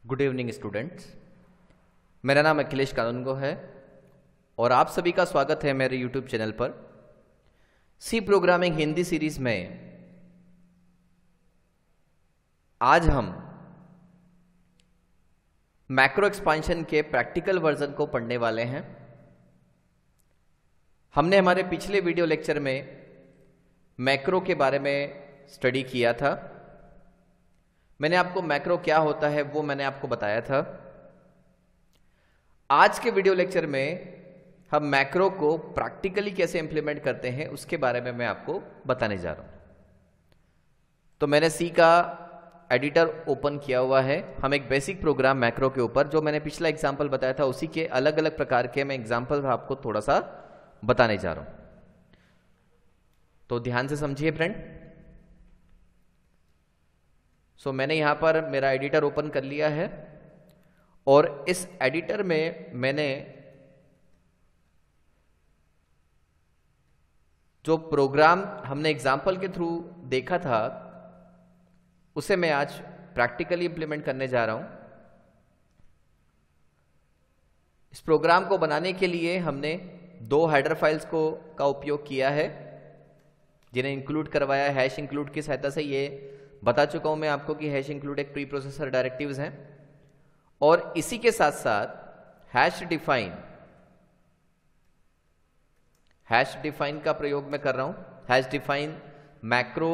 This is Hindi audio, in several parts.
Good evening students. मेरा नाम अखिलेश कानूनगो है और आप सभी का स्वागत है मेरे यूट्यूब चैनल पर सी प्रोग्रामिंग हिंदी सीरीज में। आज हम मैक्रो एक्सपांशन के प्रैक्टिकल वर्जन को पढ़ने वाले हैं। हमने हमारे पिछले वीडियो लेक्चर में मैक्रो के बारे में स्टडी किया था। मैंने आपको मैक्रो क्या होता है वो मैंने आपको बताया था। आज के वीडियो लेक्चर में हम मैक्रो को प्रैक्टिकली कैसे इंप्लीमेंट करते हैं उसके बारे में मैं आपको बताने जा रहा हूं। तो मैंने सी का एडिटर ओपन किया हुआ है। हम एक बेसिक प्रोग्राम मैक्रो के ऊपर, जो मैंने पिछला एग्जांपल बताया था उसी के अलग अलग प्रकार के मैं एग्जांपल आपको थोड़ा सा बताने जा रहा हूं। तो ध्यान से समझिए फ्रेंड। मैंने यहां पर मेरा एडिटर ओपन कर लिया है और इस एडिटर में मैंने जो प्रोग्राम हमने एग्जाम्पल के थ्रू देखा था उसे मैं आज प्रैक्टिकली इंप्लीमेंट करने जा रहा हूं। इस प्रोग्राम को बनाने के लिए हमने दो हेडर फाइल्स का उपयोग किया है, जिन्हें इंक्लूड करवाया है हैश इंक्लूड की सहायता से। ये बता चुका हूं मैं आपको कि हैश इंक्लूड एक प्री प्रोसेसर डायरेक्टिव्स हैं और इसी के साथ साथ हैश डिफाइन का प्रयोग मैं कर रहा हूं। हैश डिफाइन मैक्रो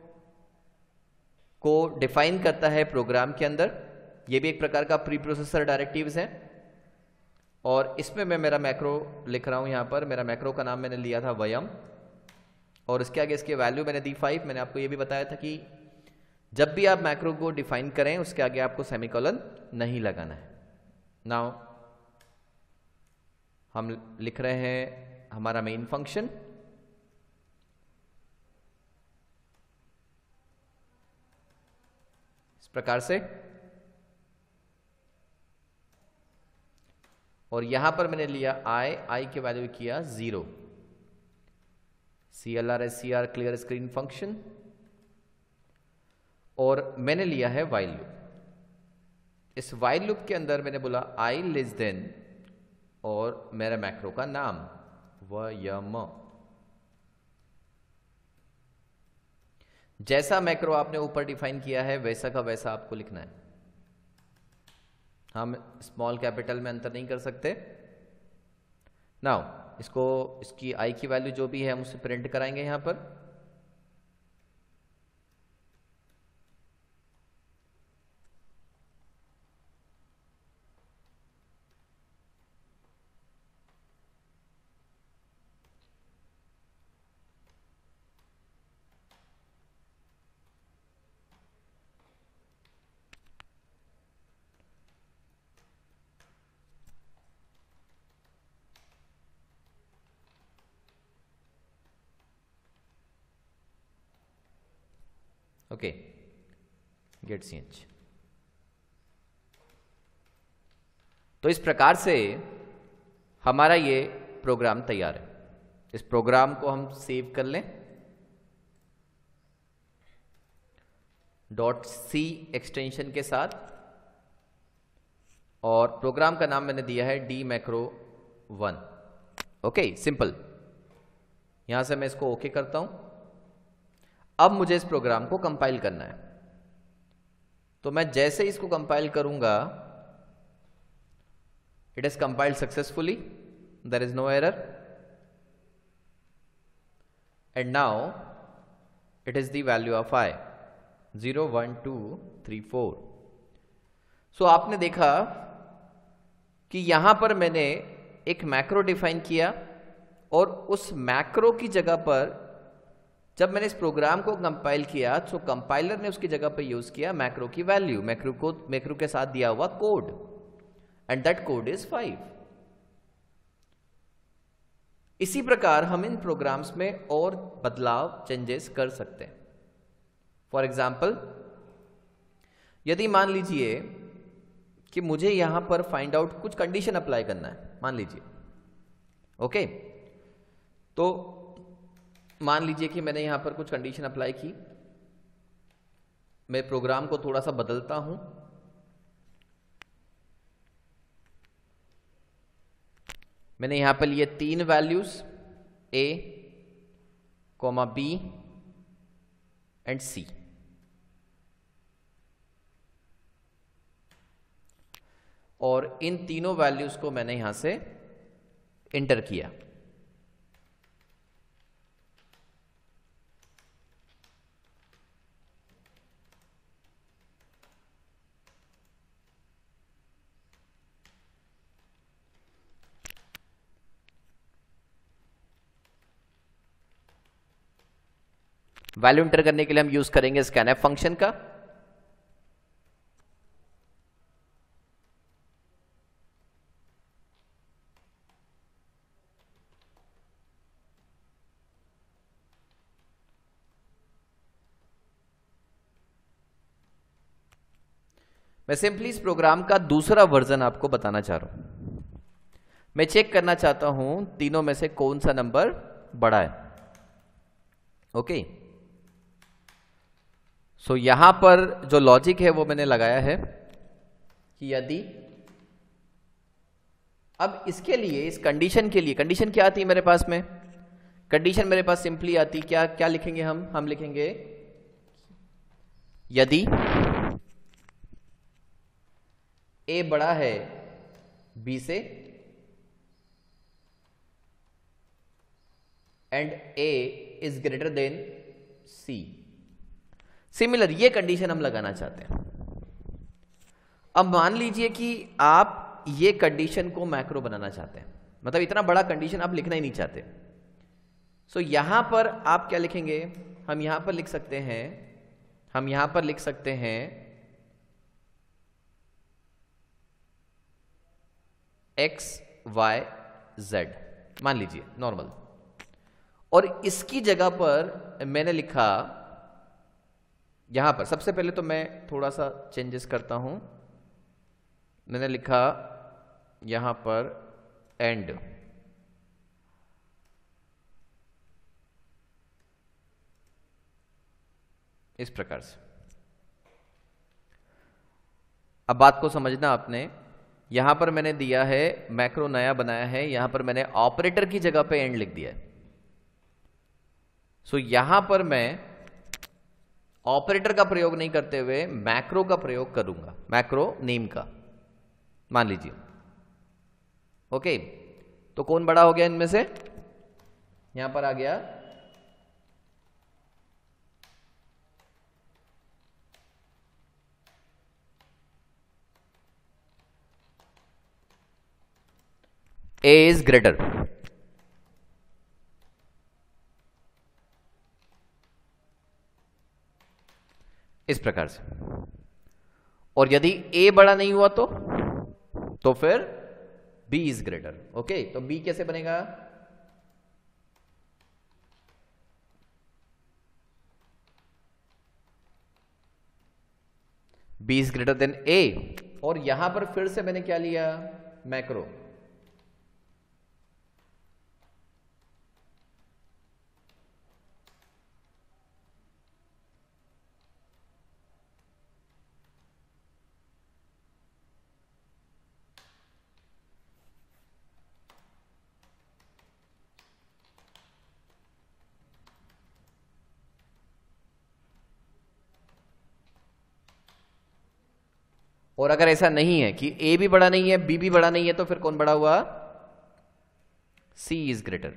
को डिफाइन करता है प्रोग्राम के अंदर। यह भी एक प्रकार का प्री प्रोसेसर डायरेक्टिव्स है और इसमें मैं मेरा मैक्रो लिख रहा हूं। यहां पर मेरा मैक्रो का नाम मैंने लिया था वयम और इसके आगे इसके वैल्यू मैंने दी 5। मैंने आपको यह भी बताया था कि जब भी आप मैक्रो को डिफाइन करें उसके आगे आपको सेमीकोलन नहीं लगाना है। नाउ हम लिख रहे हैं हमारा मेन फंक्शन। इस प्रकार से, और यहां पर मैंने लिया आई के वैल्यू किया 0। CLR क्लियर स्क्रीन फंक्शन और मैंने लिया है वाइल लूप। इस वाइल लूप के अंदर मैंने बोला आई लेस देन और मेरा मैक्रो का नाम वयम। जैसा मैक्रो आपने ऊपर डिफाइन किया है वैसा का वैसा आपको लिखना है। हम स्मॉल कैपिटल में अंतर नहीं कर सकते। नाउ इसकी आई की वैल्यू जो भी है हम उसे प्रिंट कराएंगे यहां पर। Okay, get ch। तो इस प्रकार से हमारा ये प्रोग्राम तैयार है। इस प्रोग्राम को हम सेव कर लें .c एक्सटेंशन के साथ और प्रोग्राम का नाम मैंने दिया है dmacro1। Okay, simple. यहां से मैं इसको ओके करता हूं। अब मुझे इस प्रोग्राम को कंपाइल करना है। तो मैं जैसे इसको कंपाइल करूंगा, it is compiled successfully, there is no error and now it is the value of i 0 1 2 3 4। सो आपने देखा कि यहां पर मैंने एक मैक्रो डिफाइन किया और उस मैक्रो की जगह पर जब मैंने इस प्रोग्राम को कंपाइल किया तो कंपाइलर ने उसकी जगह पर यूज किया मैक्रो की वैल्यू, मैक्रो के साथ दिया हुआ code, and that code is 5। इसी प्रकार हम इन प्रोग्राम्स में और बदलाव, चेंजेस कर सकते हैं। फॉर एग्जाम्पल, यदि मान लीजिए कि मुझे यहां पर फाइंड आउट कुछ कंडीशन अप्लाई करना है, मान लीजिए। ओके, तो मान लीजिए कि मैंने यहां पर कुछ कंडीशन अप्लाई की। मैं प्रोग्राम को थोड़ा सा बदलता हूं मैंने यहां पर लिए 3 values A, B and C। और इन तीनों वैल्यूज को मैंने यहां से इंटर किया। वैल्यू इंटर करने के लिए हम यूज करेंगे स्कैनएफ फंक्शन का। मैं सिंपली इस प्रोग्राम का दूसरा वर्जन आपको बताना चाह रहा हूं। मैं चेक करना चाहता हूं तीनों में से कौन सा नंबर बड़ा है। ओके, सो यहां पर जो लॉजिक है वो मैंने लगाया है कि यदि, अब इसके लिए, इस कंडीशन के लिए, कंडीशन क्या आती है मेरे पास में? कंडीशन मेरे पास सिंपली आती, क्या क्या लिखेंगे हम लिखेंगे यदि A बड़ा है B से and A is greater than C। Similar ये कंडीशन हम लगाना चाहते हैं। अब मान लीजिए कि आप ये कंडीशन को मैक्रो बनाना चाहते हैं, मतलब इतना बड़ा कंडीशन आप लिखना ही नहीं चाहते। सो यहां पर आप क्या लिखेंगे? हम यहां पर लिख सकते हैं X Y Z, मान लीजिए नॉर्मल। और इसकी जगह पर मैंने लिखा, यहां पर सबसे पहले तो मैं थोड़ा सा चेंजेस करता हूं। मैंने लिखा यहां पर एंड, इस प्रकार से। अब बात को समझना आपने, यहां पर मैंने दिया है मैक्रो नया बनाया है, यहां पर मैंने ऑपरेटर की जगह पे एंड लिख दिया है। सो यहां पर मैं ऑपरेटर का प्रयोग नहीं करते हुए मैक्रो का प्रयोग करूंगा, मैक्रो नेम का, मान लीजिए। ओके, तो कौन बड़ा हो गया इनमें से? यहां पर आ गया A इज ग्रेटर। इस प्रकार से। और यदि A बड़ा नहीं हुआ तो फिर B इज ग्रेटर। ओके, तो B कैसे बनेगा? B is greater than A। और यहां पर फिर से मैंने क्या लिया? मैक्रो। और अगर ऐसा नहीं है कि A भी बड़ा नहीं है, B भी बड़ा नहीं है, तो फिर कौन बड़ा हुआ? C is greater.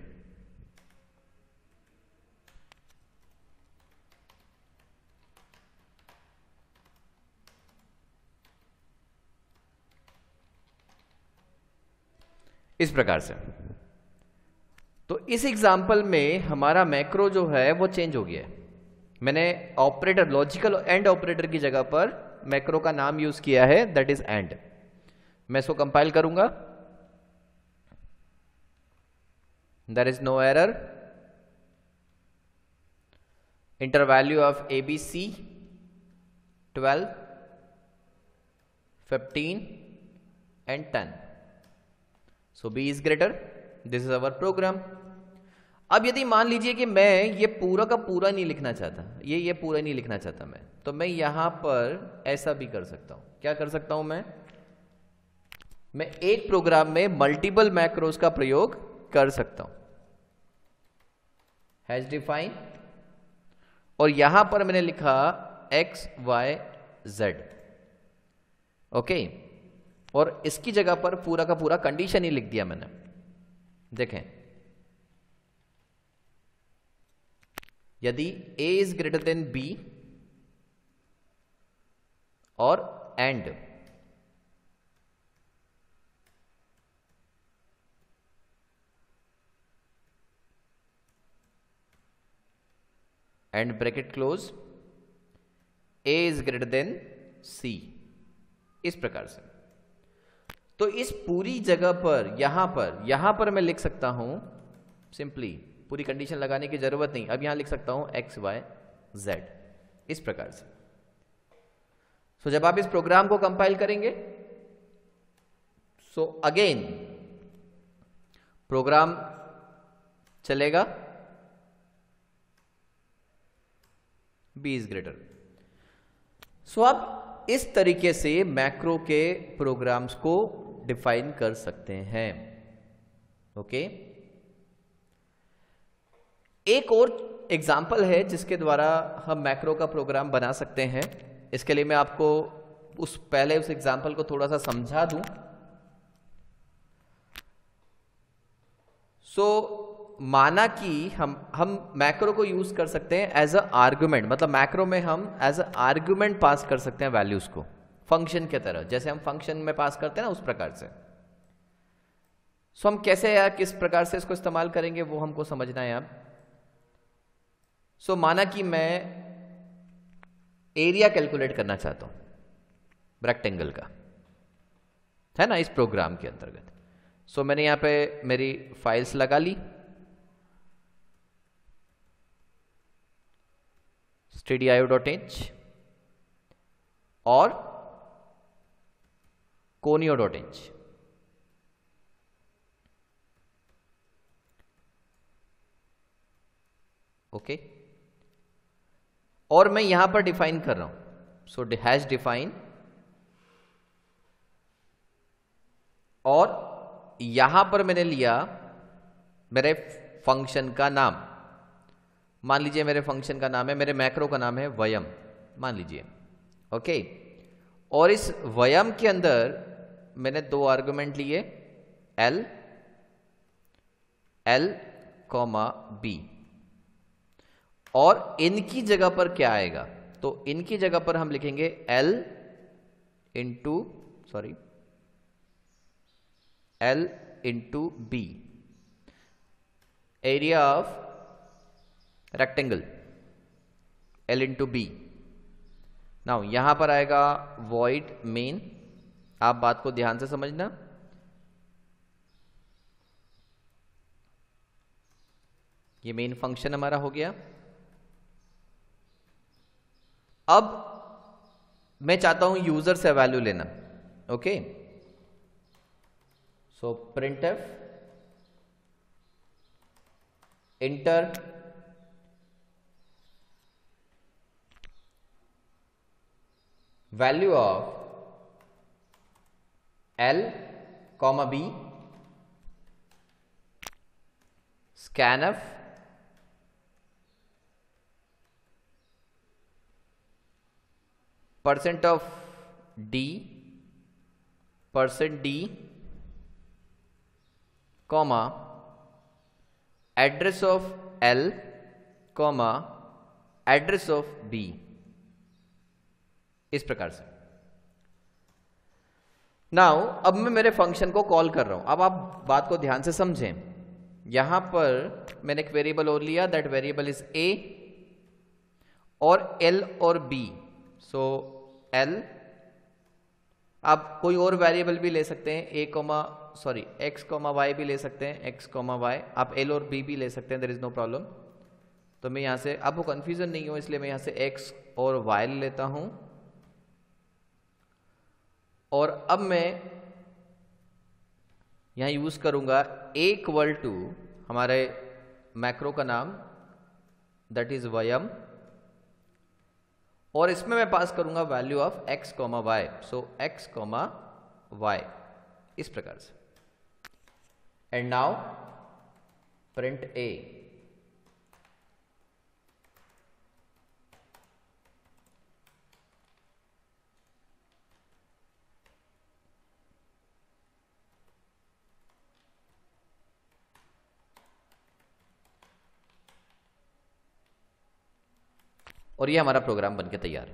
इस प्रकार से। तो इस एग्जाम्पल में हमारा मैक्रो जो है वो चेंज हो गया है। मैंने ऑपरेटर, लॉजिकल एंड ऑपरेटर की जगह पर मैक्रो का नाम यूज किया है, दैट इज एंड। मैं इसको कंपाइल करूंगा, there is no error. Enter value of ABC 12, 15 and 10। So B is greater. This is our program. अब यदि मान लीजिए कि मैं ये पूरा का पूरा नहीं लिखना चाहता, ये पूरा नहीं लिखना चाहता मैं, तो मैं यहां पर ऐसा भी कर सकता हूं। क्या कर सकता हूं मैं? मैं एक प्रोग्राम में मल्टीपल मैक्रोज का प्रयोग कर सकता हूं। हैज डिफाइन, और यहां पर मैंने लिखा x y z, ओके, और इसकी जगह पर पूरा का पूरा कंडीशन ही लिख दिया मैंने। देखें, यदि a is greater than b और and bracket close, a is greater than c, इस प्रकार से। तो इस पूरी जगह पर यहां पर मैं लिख सकता हूं सिंपली, पूरी कंडीशन लगाने की जरूरत नहीं, अब यहां लिख सकता हूं x y z, इस प्रकार से। सो जब आप इस प्रोग्राम को कंपाइल करेंगे, सो अगेन प्रोग्राम चलेगा, b इज ग्रेटर। सो आप इस तरीके से मैक्रो के प्रोग्राम्स को डिफाइन कर सकते हैं, ओके। एक और एग्जाम्पल है जिसके द्वारा हम मैक्रो का प्रोग्राम बना सकते हैं। इसके लिए मैं आपको पहले उस एग्जाम्पल को थोड़ा सा समझा दूं। सो माना कि हम मैक्रो को यूज कर सकते हैं एज अ आर्गुमेंट, मतलब मैक्रो में हम एज अ आर्गुमेंट पास कर सकते हैं वैल्यूज को, फंक्शन के तरह, जैसे हम फंक्शन में पास करते हैं ना, उस प्रकार से। सो हम कैसे या किस प्रकार से इसको इस्तेमाल करेंगे वो हमको समझना है अब। सो माना कि मैं एरिया कैलकुलेट करना चाहता हूं रेक्टेंगल का, है ना, इस प्रोग्राम के अंतर्गत। सो मैंने यहां पे मेरी फाइल्स लगा ली, stdio.h और conio.h, ओके, और मैं यहां पर डिफाइन कर रहा हूं। सो हैज डिफाइन, और यहां पर मैंने लिया मेरे फंक्शन का नाम, मान लीजिए मेरे फंक्शन का नाम है, मेरे मैक्रो का नाम है वयम, मान लीजिए, ओके। और इस वयम के अंदर मैंने दो आर्गुमेंट लिए, एल कॉमा बी, और इनकी जगह पर क्या आएगा, तो इनकी जगह पर हम लिखेंगे L into B, area of rectangle L into B. Now यहां पर आएगा void main, आप बात को ध्यान से समझना। ये मेन फंक्शन हमारा हो गया। अब मैं चाहता हूं यूजर से वैल्यू लेना, okay. So printf enter value of L comma B, scanf %d comma address of L comma address of B, इस प्रकार से। नाउ अब मैं मेरे फंक्शन को कॉल कर रहा हूं। अब आप बात को ध्यान से समझें, यहां पर मैंने एक वेरिएबल और लिया, दैट वेरिएबल इज a, और L और B। सो L, आप कोई और वेरिएबल भी ले सकते हैं, x कॉमा y भी ले सकते हैं, x कॉमा y, आप L और B भी ले सकते हैं, देयर इज नो प्रॉब्लम। तो मैं यहां से, आपको कंफ्यूजन नहीं हो इसलिए मैं यहां से x और y ले लेता हूं। और अब मैं यहां यूज करूंगा a इक्वल टू हमारे मैक्रो का नाम, दैट इज वयम, और इसमें मैं पास करूंगा value of x comma y. So x comma y, इस प्रकार से। And now print a. और ये हमारा प्रोग्राम बनके तैयार।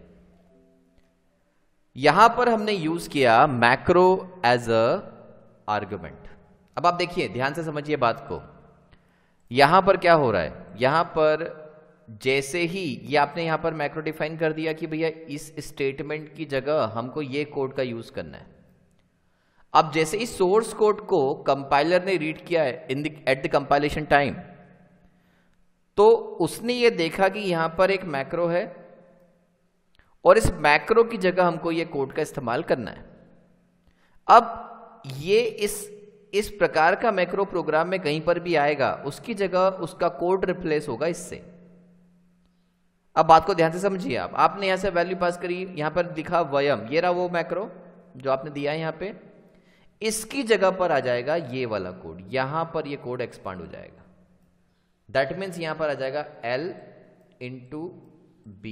यहां पर हमने यूज किया मैक्रो एज अ आर्गुमेंट। अब आप देखिए, ध्यान से समझिए बात को। यहां पर क्या हो रहा है, यहां पर जैसे ही ये आपने यहां पर मैक्रो डिफाइन कर दिया कि भैया इस स्टेटमेंट की जगह हमको ये कोड का यूज करना है। अब जैसे इस सोर्स कोड को कंपाइलर ने रीड किया है एट द कंपाइलेशन टाइम, तो उसने ये देखा कि यहां पर एक मैक्रो है और इस मैक्रो की जगह हमको ये कोड का इस्तेमाल करना है। अब ये इस प्रकार का मैक्रो प्रोग्राम में कहीं पर भी आएगा, उसकी जगह उसका कोड रिप्लेस होगा इससे। अब बात को ध्यान से समझिए। आपने यहां से वैल्यू पास करी, यहां पर दिखा वयम, ये रहा वो मैक्रो जो आपने दिया है यहां पे। इसकी जगह पर आ जाएगा ये वाला कोड, यहां पर ये कोड एक्सपांड हो जाएगा। दैट मीन्स यहां पर आ जाएगा L इंटू बी।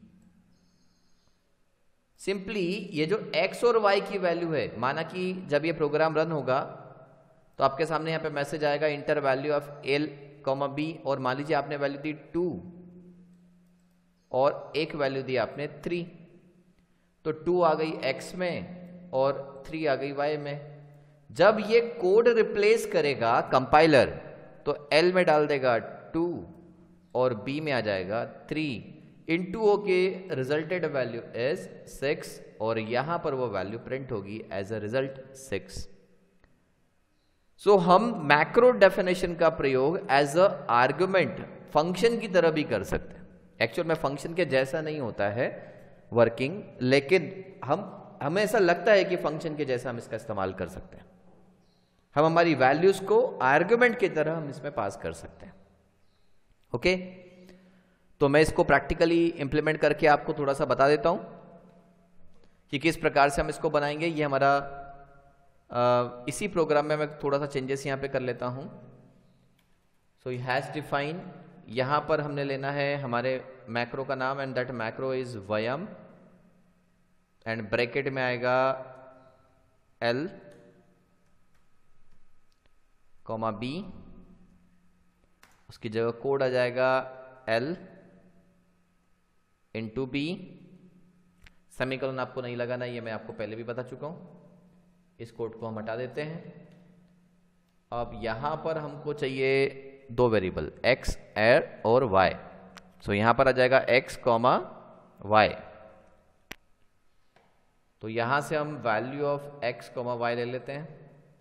सिंपली ये जो x और y की वैल्यू है, माना कि जब ये प्रोग्राम रन होगा तो आपके सामने यहां पे मैसेज आएगा enter value of L, B, और मान लीजिए आपने वैल्यू दी 2 और एक वैल्यू दी आपने 3, तो 2 आ गई x में और 3 आ गई y में। जब ये कोड रिप्लेस करेगा कंपाइलर, तो L में डाल देगा 2 और B में आ जाएगा 3, इंटू ओ के रिजल्टेड वैल्यू इज 6, और यहां पर वो वैल्यू प्रिंट होगी एज अ रिजल्ट 6। सो हम मैक्रो डेफिनेशन का प्रयोग एज अ आर्गुमेंट फंक्शन की तरह भी कर सकते हैं। एक्चुअल में फंक्शन के जैसा नहीं होता है वर्किंग, लेकिन हमें ऐसा लगता है कि फंक्शन के जैसा हम इसका इस्तेमाल कर सकते हैं। हम हमारी वैल्यूज को आर्गुमेंट की तरह हम इसमें पास कर सकते हैं। ओके, तो मैं इसको प्रैक्टिकली इंप्लीमेंट करके आपको थोड़ा सा बता देता हूं कि किस प्रकार से हम इसको बनाएंगे। ये हमारा इसी प्रोग्राम में मैं थोड़ा सा चेंजेस यहां पे कर लेता हूं। सो ही हैज डिफाइन, यहां पर हमने लेना है हमारे मैक्रो का नाम, एंड दैट मैक्रो इज वयम, एंड ब्रैकेट में आएगा L, B, उसकी जगह कोड आ जाएगा L इंटू बी। सेमीकोलन आपको नहीं लगाना, ये मैं आपको पहले भी बता चुका हूं। इस कोड को हम हटा देते हैं। अब यहां पर हमको चाहिए दो वेरिएबल x और y। सो यहां पर आ जाएगा x, y। तो यहां से हम वैल्यू ऑफ x, y ले लेते हैं।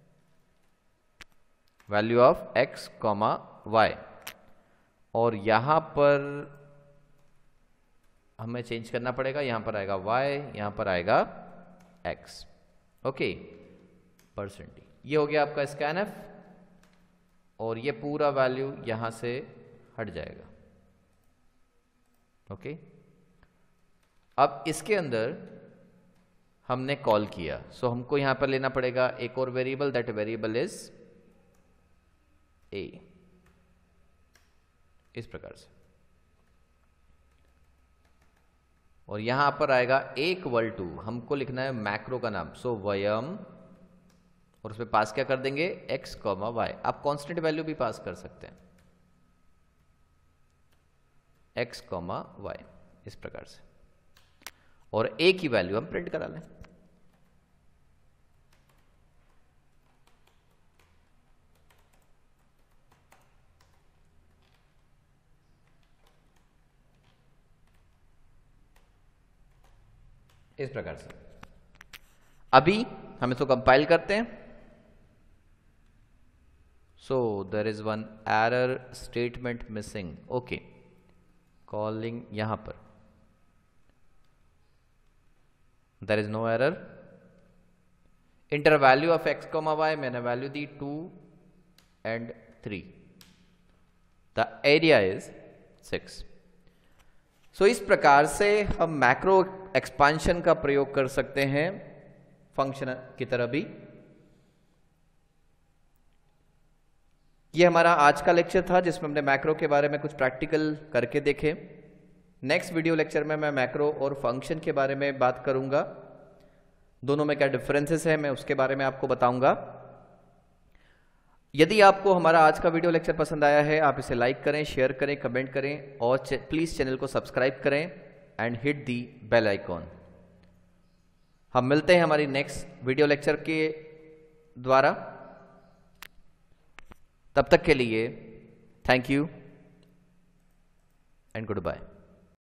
वैल्यू ऑफ x, y, और यहां पर हमें चेंज करना पड़ेगा। यहां पर आएगा y, यहां पर आएगा x। ओके, %। ये हो गया आपका स्कैनफ, और ये पूरा वैल्यू यहां से हट जाएगा। ओके, अब इसके अंदर हमने कॉल किया, सो हमको यहां पर लेना पड़ेगा एक और variable, that variable is a। इस प्रकार से, और यहां पर आएगा इक्वल टू, हमको लिखना है मैक्रो का नाम, सो वयम, और उसमें पास क्या कर देंगे x, y। आप कांस्टेंट वैल्यू भी पास कर सकते हैं, x, y, इस प्रकार से, और a की वैल्यू हम प्रिंट करा लें। इस प्रकार से अभी हम इसको कंपाइल करते हैं। So there is one error statement missing. Okay, calling, यहां पर there is no error. Enter value of x, y, मैंने वैल्यू दी 2 and 3, the area is 6। So इस प्रकार से हम मैक्रो एक्सपांशन का प्रयोग कर सकते हैं फंक्शन की तरह भी। ये हमारा आज का लेक्चर था जिसमें हमने मैक्रो के बारे में कुछ प्रैक्टिकल करके देखे। नेक्स्ट वीडियो लेक्चर में मैं मैक्रो और फंक्शन के बारे में बात करूंगा, दोनों में क्या डिफरेंसेस है मैं उसके बारे में आपको बताऊंगा। यदि आपको हमारा आज का वीडियो लेक्चर पसंद आया है, आप इसे लाइक करें, शेयर करें, कमेंट करें और प्लीज़ चैनल को सब्सक्राइब करें and hit the bell icon. हम मिलते हैं हमारी नेक्स्ट वीडियो लेक्चर के द्वारा। तब तक के लिए thank you and good bye.